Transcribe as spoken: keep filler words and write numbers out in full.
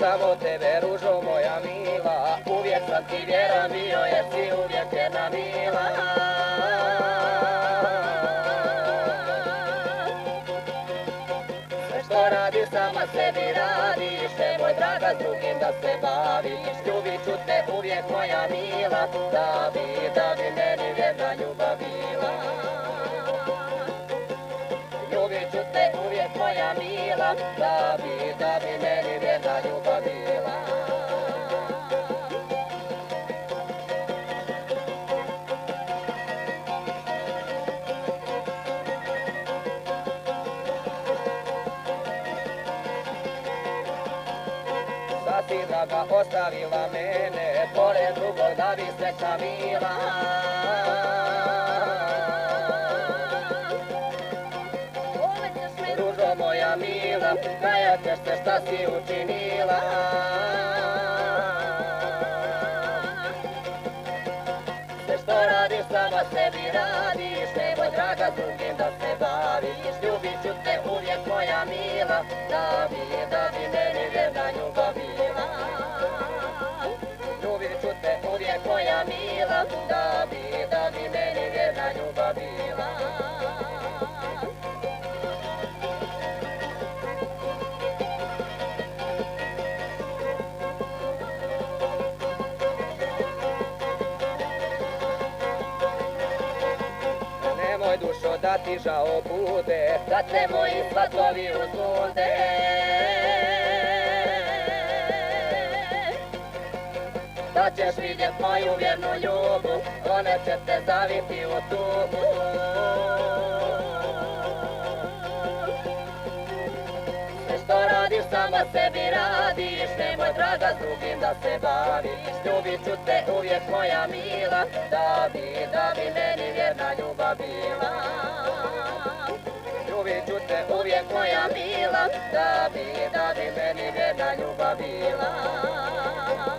samo tebe, ružo moja mila, uvijek sam ti vjeran bio jer si uvijek jedna mila. Sve što radiš sama sebi radiš, nemoj draga s drugim da se baviš, ljubit ću te uvijek moja mila, da bi, da bi meni vjerna ljubav bila. Ljubit ću te uvijek moja mila, da bi, da bi meni vjerna ljubav bila. Sad si draga ostavila mene, pored drugog da bi sreća bila. Ružo moja mila, kajat ćeš se šta si učinila. Sve što radiš sama sebi radiš, nemoj draga s drugim da se baviš, ljubit ću te uvijek moja mila, da bi, da bi meni vjerna ljubav bila. Ljubit ću te uvijek moja mila, da bi, da bi meni vjerna ljubav bila. Nemoj dušo da ti žao bude, da te moji svatovi uzbude. Da ćeš vidjet moju vjernu ljubav, one će te zaviti u tugu. Sve što radiš sama sebi radiš, nemoj draga s drugim da se baviš, ljubit ću te uvijek moja mila, da bi, da bi meni vjerna ljubav bila. Ljubit ću te uvijek moja mila, da bi, da bi meni vjerna ljubav bila.